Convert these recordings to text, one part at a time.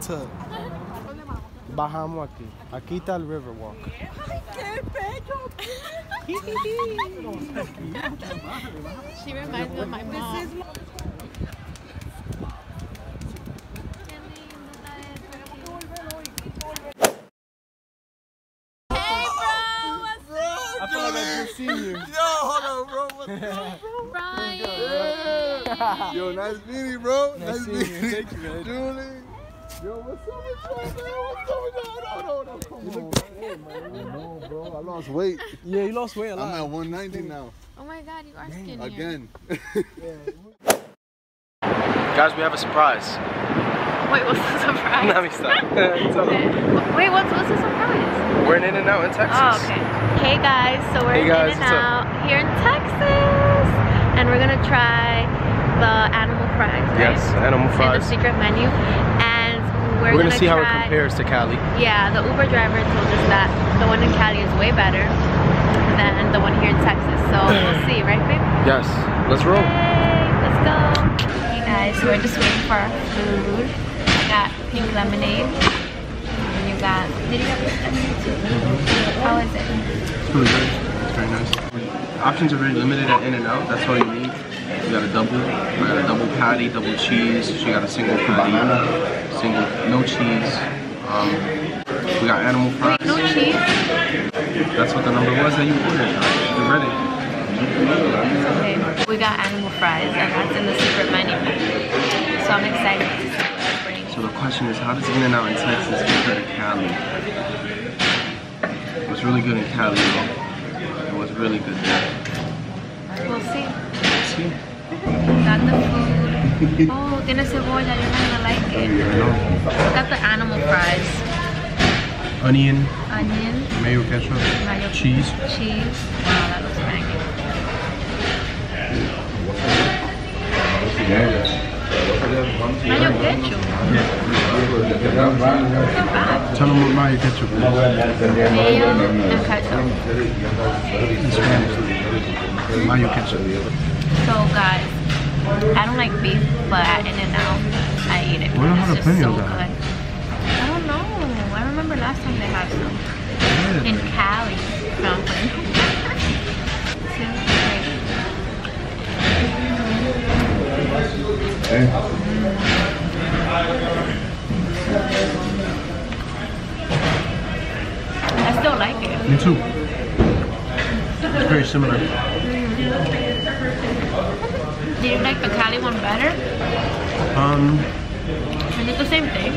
to Bahamuati. Aquí está el Riverwalk. She reminds me of my mom. I feel like I just seen you. Yo, hold on, bro. What's up, bro? Brian. Yo, nice meeting you, bro. Nice meeting you. Thank you, man. Julie. Yo, what's up with you, man? What's up with you? Hold on. Come on, man. No, bro. I lost weight. Yeah, you lost weight a lot. I'm at 190 now. Oh my God, you are skinnier. Again. Guys, we have a surprise. Wait, what's the surprise? Let me stop. Wait, what's the surprise? We're in In-N-Out in Texas. Oh, okay. Hey guys, so we're in In-N-Out here in Texas, and we're gonna try the animal fries, right? Yes, animal fries. In the secret menu, and we're gonna see try, how it compares to Cali. Yeah, the Uber driver told us that the one in Cali is way better than the one here in Texas, so we'll see, right, babe? Yes, let's roll. Yay, let's go. Hey guys, so we're just waiting for our food. I got pink lemonade. And you got, did you get pink lemonade too? How is it? It's really good. It's very nice. Options are very limited at In-N-Out. That's all you need. You got a double. I got a double patty, double cheese. She got a single patty, single no cheese. We got animal fries. No cheese? That's what the number was that you ordered. You're ready. Okay. We got animal fries, and that's in the secret menu. So I'm excited to see what it brings. So the question is, how does In-N-Out in Texas compare to Cali? It was really good in Cali, though. It was really good there. We'll see. Let's see. Got the food. Oh, tiene cebolla. You're not gonna like it. Got the animal fries. Onion, Onion. mayo ketchup, Mayo cheese. Cheese. Wow, that looks banging. Mayo ketchup. Not bad. Tell them what mayo ketchup is. Mayo and ketchup. In Spanish. Mayo ketchup. So guys, I don't like beef, but at In-N-Out, I eat it. What are It's just so jalapenos good. at? I don't know. I remember last time they had some. Yeah. In Cali. No, I'm playing. I still like it. Me too. It's very similar. Do you like the Cali one better? Is it the same thing?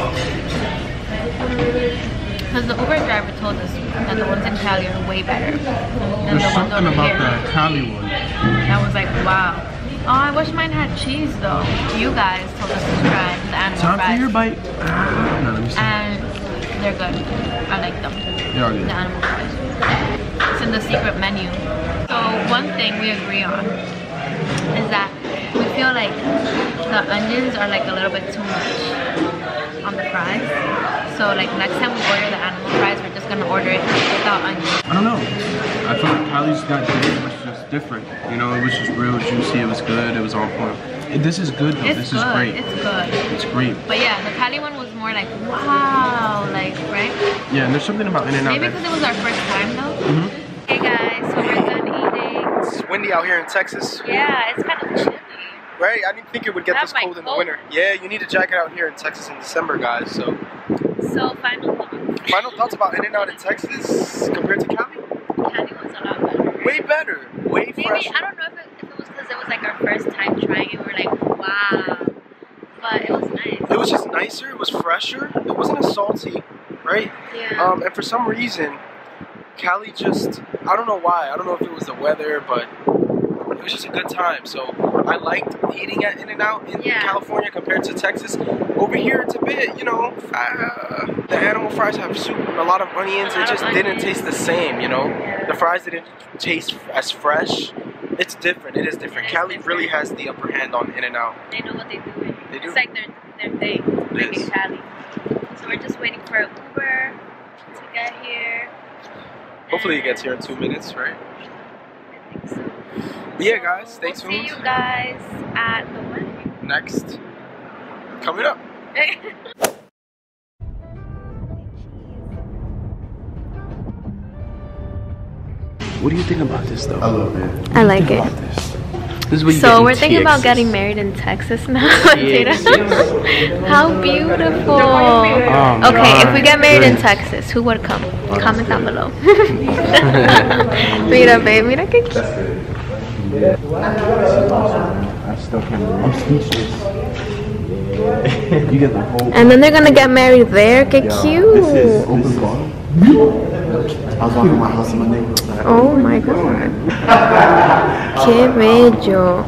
Because the Uber driver told us that the ones in Cali are way better than There's the ones something over about here. the Cali one. I was like, wow. Oh, I wish mine had cheese though. You guys told us to try the animal Time fries. for your bite. No, let me see. And they're good. I like them. They are good. The animal fries. It's in the secret menu. So one thing we agree on is that we feel like the onions are like a little bit too much on the fries. So like next time we order the animal fries, we're just gonna order it without onions. I don't know. I feel like Cali's got juice, it was just different. You know, it was just real juicy, it was good, it was on point. This is good though, It's this is great. It's good. It's great. But yeah, the Cali one was more like, wow, like, right? Yeah, and there's something about In-N-Out Maybe because it was our first time though. Hey guys, so we're done eating. It's windy out here in Texas. Yeah, it's kind of chilly. Right? I didn't think it would get I this have my cold in the coat. winter. Yeah, you need a jacket out here in Texas in December, guys. So, So final thoughts. final thoughts about In-N-Out in Texas compared to Cali? Cali was a lot better. Way better, way Maybe, fresher. I don't know if it was because it was like our first time trying it. We were like, wow. But it was nice. It was just nicer, it was fresher, it wasn't as salty, right? Yeah. And for some reason, Cali just, I don't know why, I don't know if it was the weather, but it was just a good time. So I liked eating at In-N-Out in California compared to Texas. Over here it's a bit, you know, the animal fries have soup and a lot of onions. It just didn't taste the same, you know. The fries didn't taste as fresh. It's different, it is different. Cali really has the upper hand on In-N-Out. They know what they're doing. They do. It's like their thing, like in Cali. So we're just waiting for Uber to get here. Hopefully it gets here in 2 minutes, right? I think so. But yeah, guys, stay tuned. See you guys at the wedding. Next, coming up. What do you think about this though? I love it. I like it. This is what you So get in we're thinking about TXS. getting married in Texas now. TXS. How beautiful. Oh, Okay, if we get married in goodness. Texas, who would come? Comment down below. Mira, babe, mira que cute. I still can't believe I'm speechless. You get the whole. And then they're gonna get married there. Que cute. Open bar. I was walking my house and my neighbor was like, Oh my god. Que bello.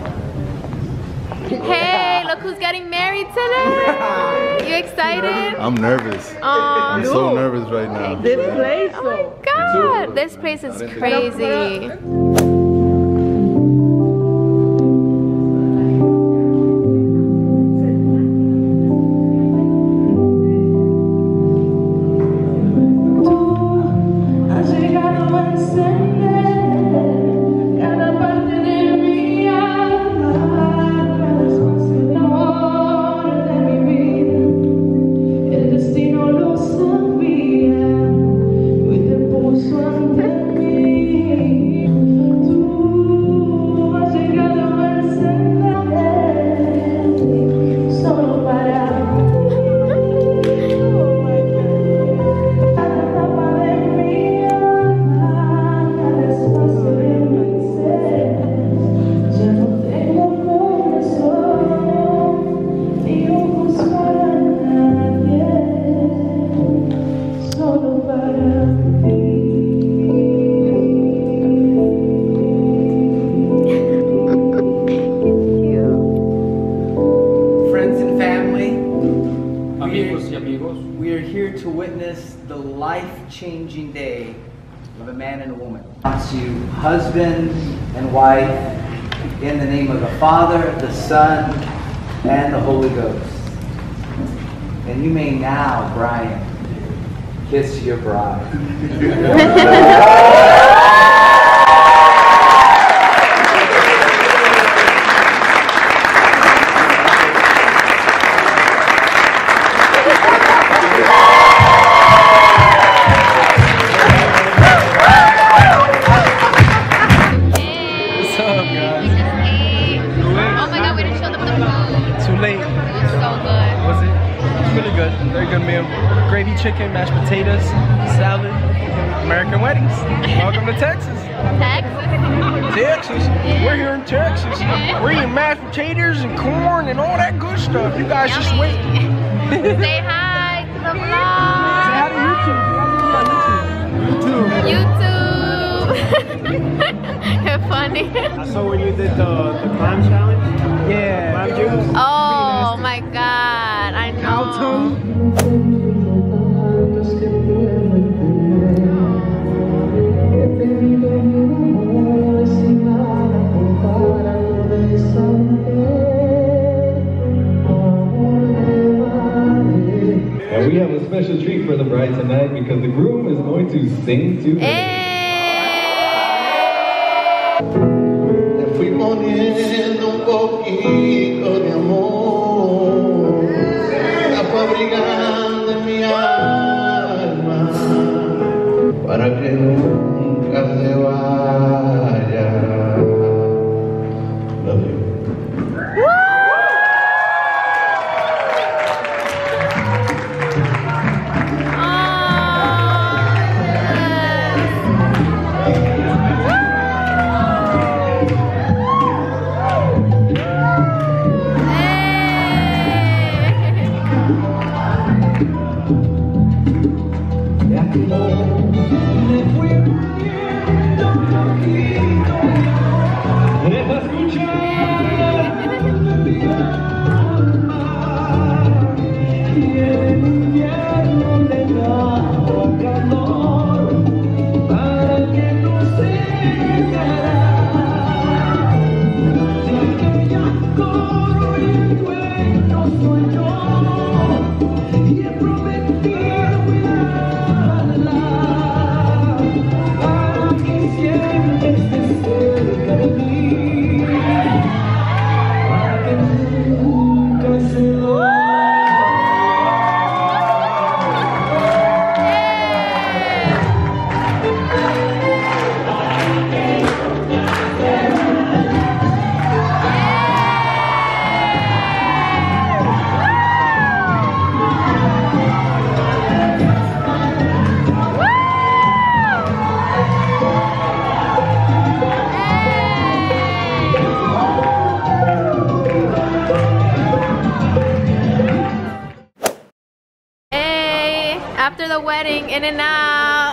Hey, look who's getting married today. You excited? I'm nervous. I'm so nervous right now. This place, Oh my god, this place is crazy. Friends and family, we are here to witness the life-changing day of a man and a woman. To husband and wife, in the name of the Father, the Son, and the Holy Ghost. And you may now, Brian, kiss your bride. Gravy chicken, mashed potatoes, salad, American weddings. Welcome to Texas. Texas. We're here in Texas. We're eating mashed potatoes and corn and all that good stuff. You guys just wait. Say hi to the vlog. Say hi to YouTube. You're funny. I saw when you did the climb challenge. Yeah. Climb juice. Oh my god, I know. And we have a special treat for the bride tonight because the groom is going to sing to her. Le fui poniendo un poquito de amor, la fue abrigando en mi alma, para que nunca se vaya. Love you. after the wedding, In-N-Out.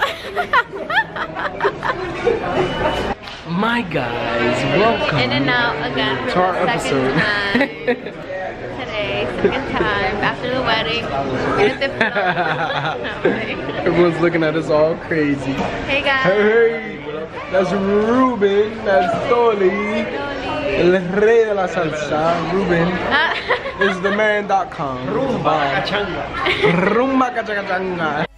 My guys, welcome In-N-Out again for to our the episode. second time. Today, second time after the wedding. Everyone's looking at us all crazy. Hey guys. Hey, that's Ruben, that's Toli, el rey de la salsa. Ruben is the man.com. Rumba cachanga.